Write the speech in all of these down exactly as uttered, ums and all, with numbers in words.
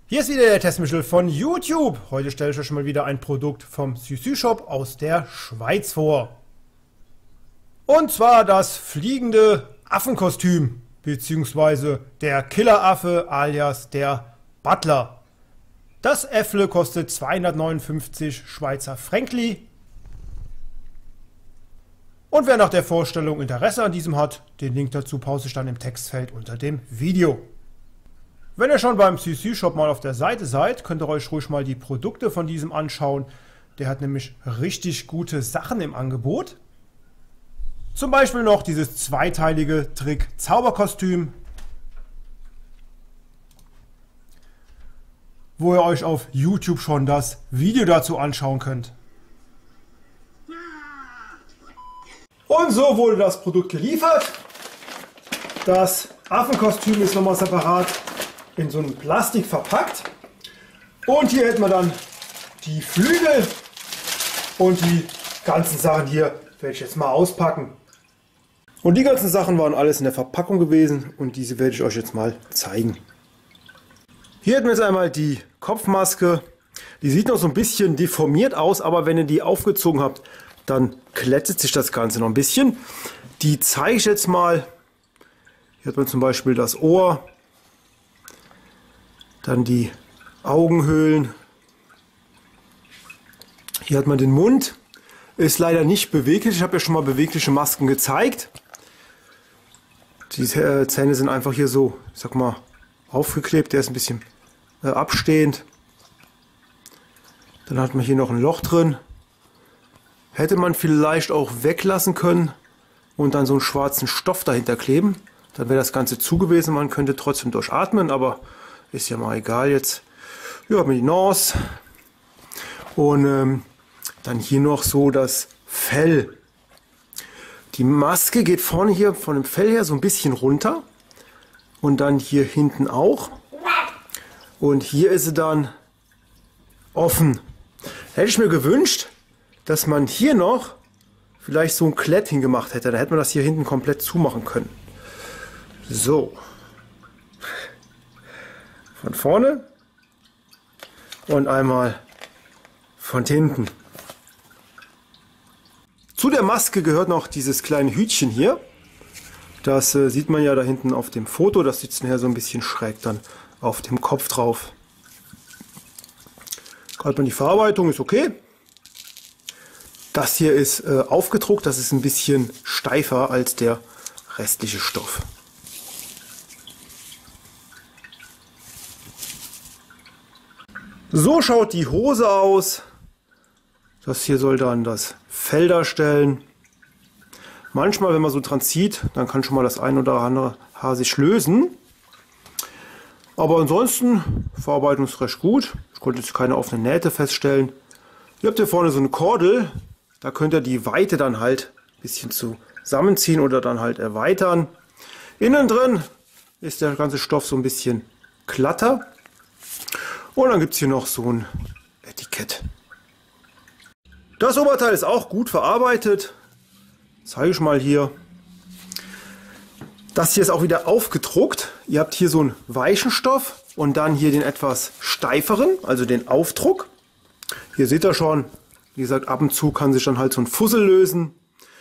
Hier ist wieder der Testmichel von YouTube. Heute stelle ich euch mal wieder ein Produkt vom Süßü Shop aus der Schweiz vor. Und zwar das fliegende Affenkostüm, beziehungsweise der Killeraffe alias der Butler. Das Äffle kostet zweihundertneunundfünfzig Schweizer Fränkli. Und wer nach der Vorstellung Interesse an diesem hat, den Link dazu pause ich dann im Textfeld unter dem Video. Wenn ihr schon beim Süßü Shop mal auf der Seite seid, könnt ihr euch ruhig mal die Produkte von diesem anschauen. Der hat nämlich richtig gute Sachen im Angebot. Zum Beispiel noch dieses zweiteilige Trick-Zauberkostüm, wo ihr euch auf YouTube schon das Video dazu anschauen könnt. Und so wurde das Produkt geliefert. Das Affenkostüm ist nochmal separat in so einem Plastik verpackt. Und hier hätten wir dann die Flügel und die ganzen Sachen hier werde ich jetzt mal auspacken. Und die ganzen Sachen waren alles in der Verpackung gewesen und diese werde ich euch jetzt mal zeigen. Hier hätten wir jetzt einmal die Kopfmaske. Die sieht noch so ein bisschen deformiert aus, aber wenn ihr die aufgezogen habt, dann glättet sich das Ganze noch ein bisschen. Die zeige ich jetzt mal. Hier hat man zum Beispiel das Ohr. Dann die Augenhöhlen. Hier hat man den Mund. Ist leider nicht beweglich. Ich habe ja schon mal bewegliche Masken gezeigt. Die Zähne sind einfach hier so, ich sag mal, aufgeklebt. Der ist ein bisschen äh, abstehend. Dann hat man hier noch ein Loch drin. Hätte man vielleicht auch weglassen können und dann so einen schwarzen Stoff dahinter kleben. Dann wäre das Ganze zu gewesen. Man könnte trotzdem durchatmen, aber ist ja mal egal jetzt. Ja, haben wir die Nase. Und ähm, dann hier noch so das Fell. Die Maske geht vorne hier von dem Fell her so ein bisschen runter. Und dann hier hinten auch. Und hier ist sie dann offen. Hätte ich mir gewünscht, dass man hier noch vielleicht so ein Klett hingemacht hätte. Da hätte man das hier hinten komplett zumachen können. So. Von vorne und einmal von hinten. Zu der Maske gehört noch dieses kleine Hütchen hier. Das äh, sieht man ja da hinten auf dem Foto. Das sitzt nachher so ein bisschen schräg dann auf dem Kopf drauf. Gerade mal die Verarbeitung ist okay. Das hier ist äh, aufgedruckt. Das ist ein bisschen steifer als der restliche Stoff. So schaut die Hose aus. Das hier soll dann das Fell darstellen. Manchmal, wenn man so dran zieht, dann kann schon mal das ein oder andere Haar sich lösen. Aber ansonsten, Verarbeitung ist recht gut. Ich konnte jetzt keine offenen Nähte feststellen. Ihr habt hier vorne so eine Kordel. Da könnt ihr die Weite dann halt ein bisschen zusammenziehen oder dann halt erweitern. Innen drin ist der ganze Stoff so ein bisschen glatter. Und dann gibt es hier noch so ein Etikett. Das Oberteil ist auch gut verarbeitet. Zeige ich mal hier. Das hier ist auch wieder aufgedruckt. Ihr habt hier so einen weichen Stoff und dann hier den etwas steiferen, also den Aufdruck. Hier seht ihr schon, wie gesagt, ab und zu kann sich dann halt so ein Fussel lösen.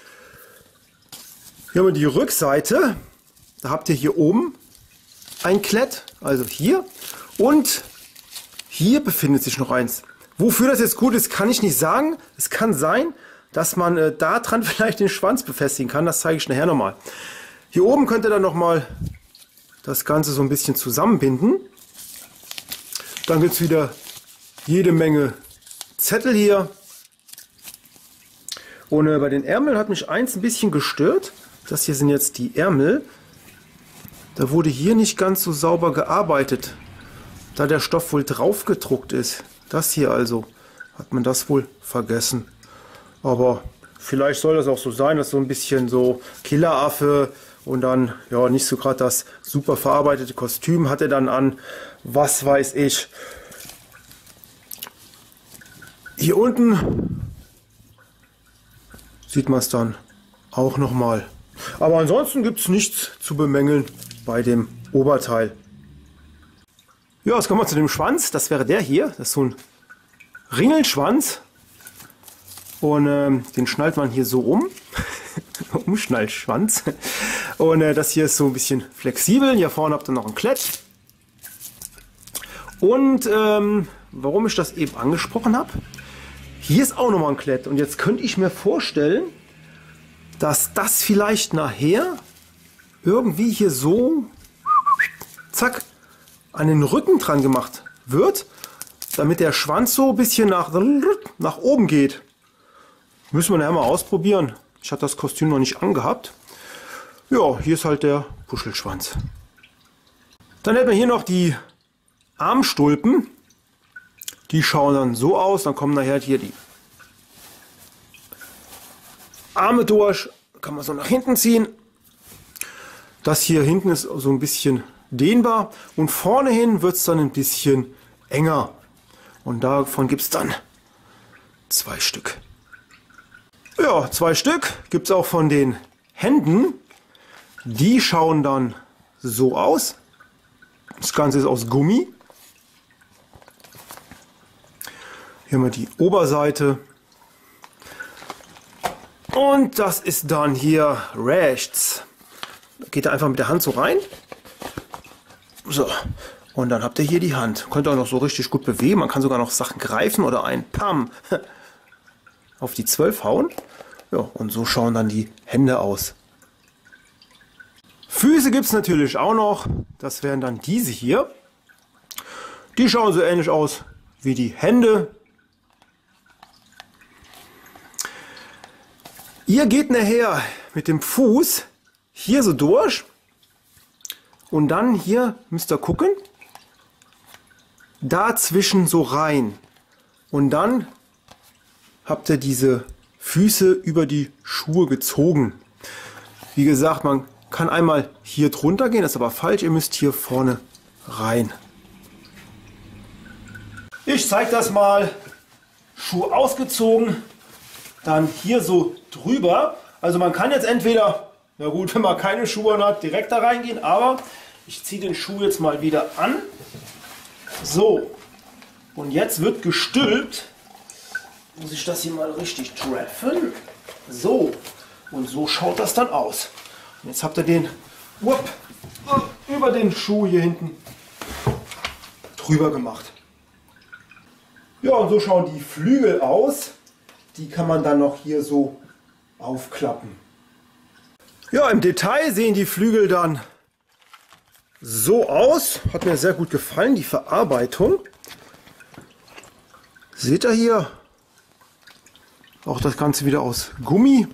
Hier haben wir die Rückseite. Da habt ihr hier oben ein Klett, also hier. Und hier befindet sich noch eins. Wofür das jetzt gut ist, kann ich nicht sagen. Es kann sein, dass man äh, da dran vielleicht den Schwanz befestigen kann. Das zeige ich nachher nochmal. Hier oben könnt ihr dann nochmal das Ganze so ein bisschen zusammenbinden. Dann gibt es wieder jede Menge Zettel hier. Und äh, bei den Ärmeln hat mich eins ein bisschen gestört. Das hier sind jetzt die Ärmel. Da wurde hier nicht ganz so sauber gearbeitet, da der Stoff wohl drauf gedruckt ist. Das hier also, hat man das wohl vergessen. Aber vielleicht soll das auch so sein, dass so ein bisschen so Killeraffe und dann ja nicht so gerade das super verarbeitete Kostüm hat er dann an. Was weiß ich. Hier unten sieht man es dann auch nochmal. Aber ansonsten gibt es nichts zu bemängeln bei dem Oberteil. Ja, jetzt kommen wir zu dem Schwanz. Das wäre der hier. Das ist so ein Ringelschwanz. Und ähm, den schnallt man hier so um. Umschnallschwanz. Und äh, das hier ist so ein bisschen flexibel. Hier vorne habt ihr noch ein Klett. Und ähm, warum ich das eben angesprochen habe, hier ist auch nochmal ein Klett. Und jetzt könnte ich mir vorstellen, dass das vielleicht nachher irgendwie hier so zack an den Rücken dran gemacht wird, damit der Schwanz so ein bisschen nach, nach oben geht. Müssen wir nachher mal ausprobieren. Ich hatte das Kostüm noch nicht angehabt. Ja, hier ist halt der Puschelschwanz. Dann hätten wir hier noch die Armstulpen. Die schauen dann so aus. Dann kommen nachher hier die Arme durch. Kann man so nach hinten ziehen. Das hier hinten ist so ein bisschen dehnbar. Und vorne hin wird es dann ein bisschen enger. Und davon gibt es dann zwei Stück. Ja, zwei Stück gibt es auch von den Händen. Die schauen dann so aus. Das Ganze ist aus Gummi. Hier haben wir die Oberseite. Und das ist dann hier rechts. Da geht er einfach mit der Hand so rein. So. Und dann habt ihr hier die Hand. Könnt ihr auch noch so richtig gut bewegen. Man kann sogar noch Sachen greifen oder ein Pam auf die zwölf hauen. Ja, und so schauen dann die Hände aus. Füße gibt es natürlich auch noch. Das wären dann diese hier. Die schauen so ähnlich aus wie die Hände. Ihr geht nachher mit dem Fuß hier so durch. Und dann hier müsst ihr gucken. Dazwischen so rein. Und dann habt ihr diese Füße über die Schuhe gezogen. Wie gesagt, man kann einmal hier drunter gehen, das ist aber falsch. Ihr müsst hier vorne rein. Ich zeige das mal. Schuh ausgezogen, dann hier so drüber. Also man kann jetzt entweder, na gut, wenn man keine Schuhe hat, direkt da reingehen, aber ich ziehe den Schuh jetzt mal wieder an. So, und jetzt wird gestülpt. Muss ich das hier mal richtig treffen. So, und so schaut das dann aus. Und jetzt habt ihr den whoop, über den Schuh hier hinten drüber gemacht. Ja, und so schauen die Flügel aus. Die kann man dann noch hier so aufklappen. Ja, im Detail sehen die Flügel dann so aus. Hat mir sehr gut gefallen, die Verarbeitung. Seht ihr hier? Auch das Ganze wieder aus Gummi.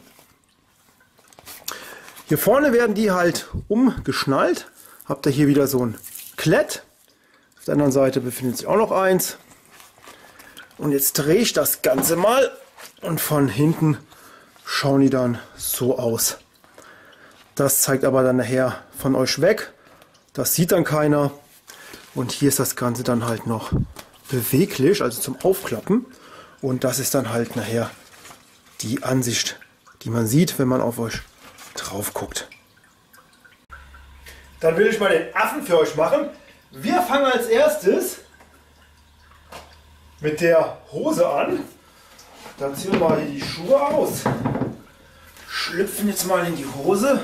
Hier vorne werden die halt umgeschnallt. Habt ihr hier wieder so ein Klett. Auf der anderen Seite befindet sich auch noch eins. Und jetzt drehe ich das Ganze mal. Und von hinten schauen die dann so aus. Das zeigt aber dann nachher von euch weg. Das sieht dann keiner. Und hier ist das Ganze dann halt noch beweglich, also zum Aufklappen. Und das ist dann halt nachher die Ansicht, die man sieht, wenn man auf euch drauf guckt. Dann will ich mal den Affen für euch machen. Wir fangen als erstes mit der Hose an. Dann ziehen wir mal hier die Schuhe aus. Schlüpfen jetzt mal in die Hose.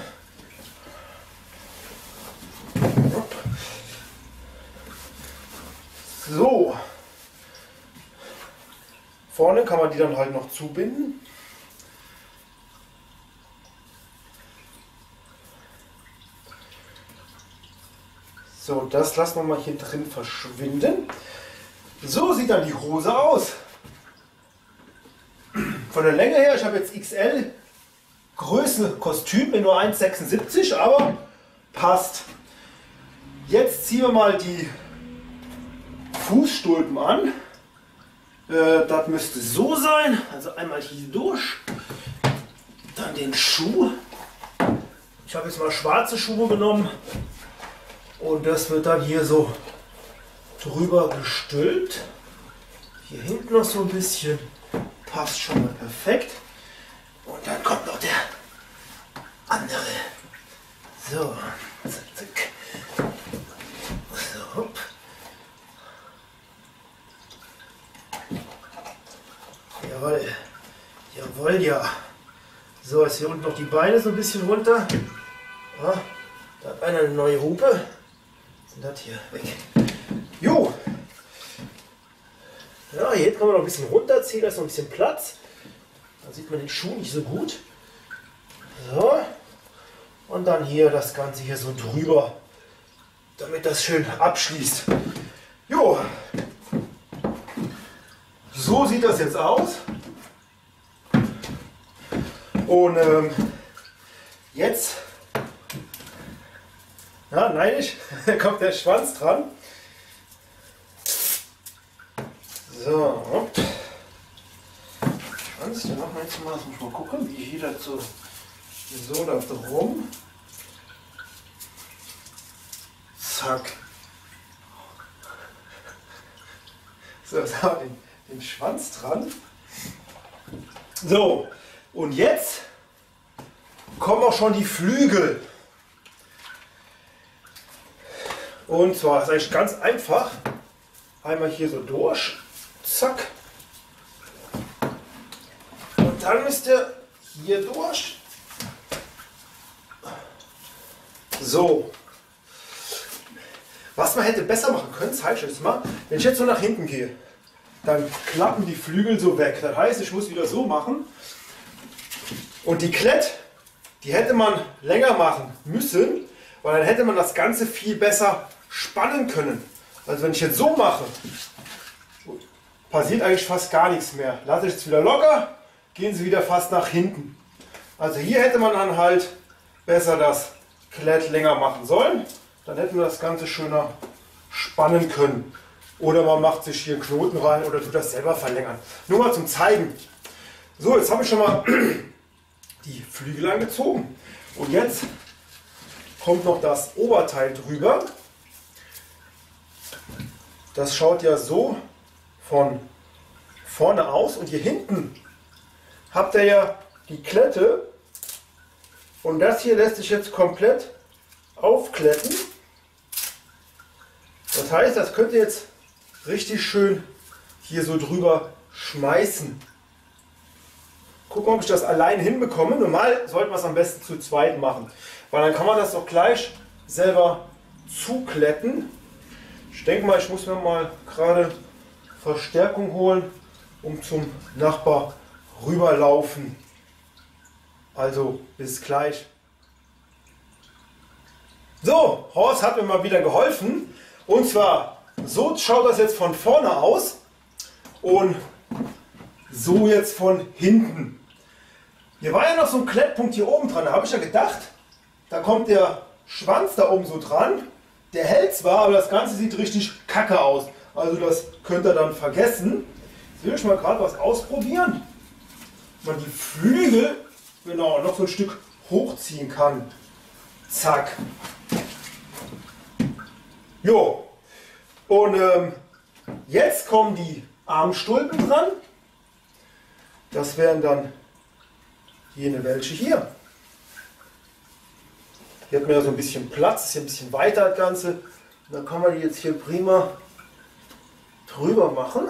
So. Vorne kann man die dann halt noch zubinden. So, das lassen wir mal hier drin verschwinden. So sieht dann die Hose aus. Von der Länge her, ich habe jetzt X L Größe Kostüm in nur eins Komma sechsundsiebzig, aber passt. Jetzt ziehen wir mal die Fußstulpen an. Äh, das müsste so sein. Also einmal hier durch. Dann den Schuh. Ich habe jetzt mal schwarze Schuhe genommen. Und das wird dann hier so drüber gestülpt. Hier hinten noch so ein bisschen. Passt schon mal perfekt. Und dann kommt noch der andere. So, zack, zack. So, hopp. Jawohl, ja. So, jetzt hier unten noch die Beine so ein bisschen runter. Ja, da hat einer eine neue Hupe. Was ist denn das hier? Weg. Jo. Ja, hier kann man noch ein bisschen runterziehen, da ist noch ein bisschen Platz. Dann sieht man den Schuh nicht so gut. So. Und dann hier das Ganze hier so drüber, damit das schön abschließt. Jo. So sieht das jetzt aus. Und ähm, jetzt, ja, nein, ich, da kommt der Schwanz dran. So, hopp. Schwanz, den machen wir jetzt mal, das muss ich mal gucken, wie hier dazu so da drum. Zack. So, jetzt haben wir den, den Schwanz dran. So, und jetzt kommen auch schon die Flügel. Und zwar ist eigentlich ganz einfach. Einmal hier so durch. Zack. Und dann müsst ihr hier durch. So. Was man hätte besser machen können, zeige ich jetzt mal. Wenn ich jetzt so nach hinten gehe, dann klappen die Flügel so weg. Das heißt, ich muss wieder so machen. Und die Klett, die hätte man länger machen müssen, weil dann hätte man das Ganze viel besser spannen können. Also wenn ich jetzt so mache, passiert eigentlich fast gar nichts mehr. Lasse ich es wieder locker, gehen sie wieder fast nach hinten. Also hier hätte man dann halt besser das Klett länger machen sollen. Dann hätten wir das Ganze schöner spannen können. Oder man macht sich hier einen Knoten rein oder tut das selber verlängern. Nur mal zum Zeigen. So, jetzt habe ich schon mal die Flügel angezogen. Und jetzt kommt noch das Oberteil drüber. Das schaut ja so von vorne aus. Und hier hinten habt ihr ja die Klette. Und das hier lässt sich jetzt komplett aufkletten. Das heißt, das könnt ihr jetzt richtig schön hier so drüber schmeißen. Gucken, ob ich das allein hinbekomme. Normal sollten wir es am besten zu zweit machen, weil dann kann man das auch gleich selber zukletten. Ich denke mal, ich muss mir mal gerade Verstärkung holen, um zum Nachbar rüberlaufen. Also bis gleich. So, Horst hat mir mal wieder geholfen. Und zwar, so schaut das jetzt von vorne aus und so jetzt von hinten. Hier war ja noch so ein Klettpunkt hier oben dran. Da habe ich ja gedacht, da kommt der Schwanz da oben so dran. Der hält zwar, aber das Ganze sieht richtig kacke aus. Also das könnt ihr dann vergessen. Jetzt will ich mal gerade was ausprobieren. Man die Flügel genau noch so ein Stück hochziehen kann. Zack. Jo. Und ähm, jetzt kommen die Armstulpen dran. Das wären dann jene welche hier. Hier hat man ja so ein bisschen Platz, ist hier ein bisschen weiter das Ganze. Und dann kann man die jetzt hier prima drüber machen.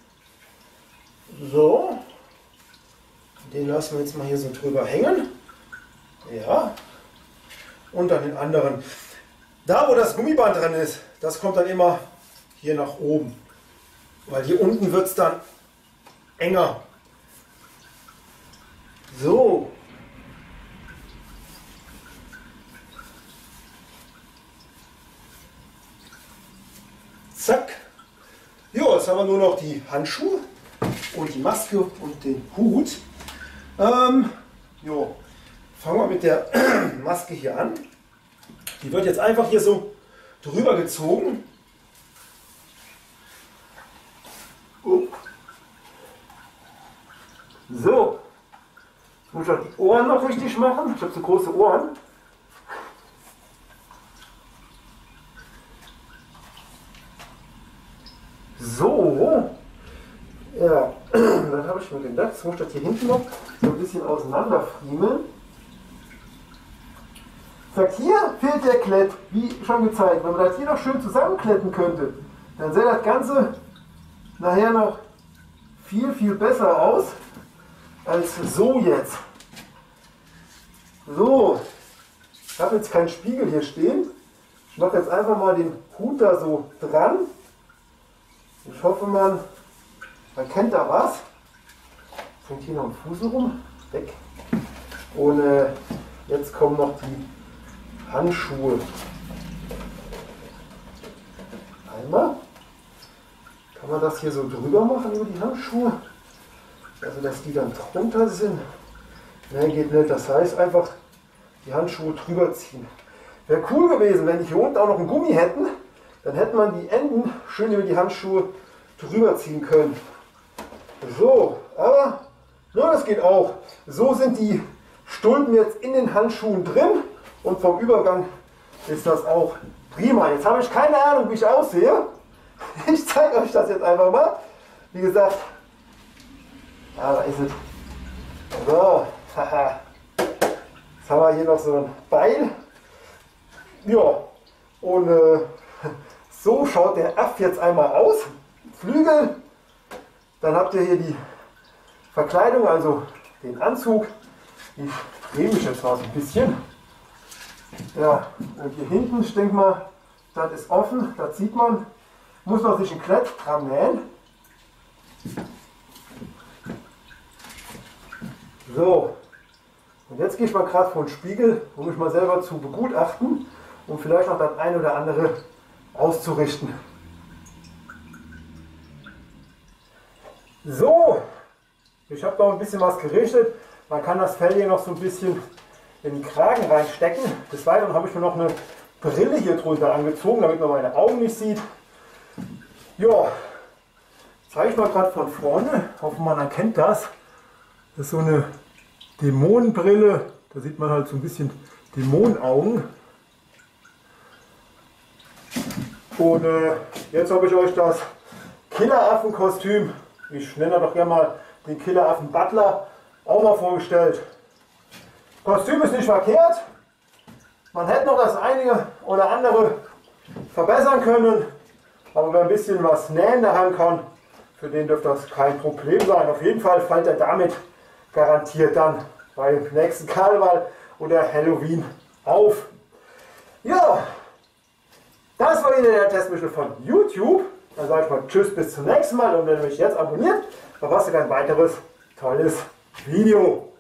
So. Den lassen wir jetzt mal hier so drüber hängen. Ja. Und dann den anderen. Da wo das Gummiband dran ist, das kommt dann immer hier nach oben. Weil hier unten wird es dann enger. So. Zack. Jo, jetzt haben wir nur noch die Handschuhe und die Maske und den Hut. Ähm, jo. Fangen wir mit der Maske hier an. Die wird jetzt einfach hier so drüber gezogen. So. Jetzt muss ich auch die Ohren noch richtig machen. Ich habe so große Ohren. So. Ja, dann habe ich mir gedacht, jetzt muss ich das hier hinten noch so ein bisschen auseinanderfriemeln. Sagt, hier fehlt der Klett, wie schon gezeigt. Wenn man das hier noch schön zusammenkletten könnte, dann sähe das Ganze nachher noch viel, viel besser aus. als so jetzt. So, ich habe jetzt keinen Spiegel hier stehen. Ich mache jetzt einfach mal den Hut da so dran. Ich hoffe, man, man kennt da was. Fängt hier noch ein Fuß rum. Weg. Und äh, jetzt kommen noch die Handschuhe. Einmal. Kann man das hier so drüber machen über die Handschuhe? Also dass die dann drunter sind? Nein, geht nicht. Das heißt einfach die Handschuhe drüber ziehen. Wäre cool gewesen, wenn die hier unten auch noch einen Gummi hätten. Dann hätte man die Enden schön über die Handschuhe drüber ziehen können. So, aber ja, das geht auch. So sind die Stulpen jetzt in den Handschuhen drin und vom Übergang ist das auch prima. Jetzt habe ich keine Ahnung, wie ich aussehe. Ich zeige euch das jetzt einfach mal. Wie gesagt, ja, da ist es. So, haha. Jetzt haben wir hier noch so ein Beil. Ja, und äh, so schaut der Aff jetzt einmal aus. Flügel. Dann habt ihr hier die Verkleidung, also den Anzug. Ich drehe mich jetzt mal so ein bisschen. Ja, und hier hinten, ich denke mal, das ist offen, das sieht man. Muss man sich ein Klett dran nähen. So, und jetzt gehe ich mal gerade vor den Spiegel, um mich mal selber zu begutachten und vielleicht noch das eine oder andere auszurichten. So, ich habe noch ein bisschen was gerichtet. Man kann das Fell hier noch so ein bisschen in den Kragen reinstecken. Des Weiteren habe ich mir noch eine Brille hier drunter angezogen, damit man meine Augen nicht sieht. Ja, zeige ich mal gerade von vorne. Hoffe, man erkennt das. Das ist so eine Dämonenbrille. Da sieht man halt so ein bisschen Dämonenaugen. Und äh, jetzt habe ich euch das Killeraffen-Kostüm, ich nenne doch gerne mal den Killeraffen Butler, auch mal vorgestellt. Kostüm ist nicht verkehrt. Man hätte noch das eine oder andere verbessern können. Aber wer ein bisschen was nähen daheim kann, für den dürfte das kein Problem sein. Auf jeden Fall fällt er damit garantiert dann beim nächsten Karneval oder Halloween auf. Ja, das war wieder der Testmichel von YouTube. Dann sage ich mal tschüss, bis zum nächsten Mal. Und wenn ihr mich jetzt abonniert, verpasst ihr kein weiteres tolles Video.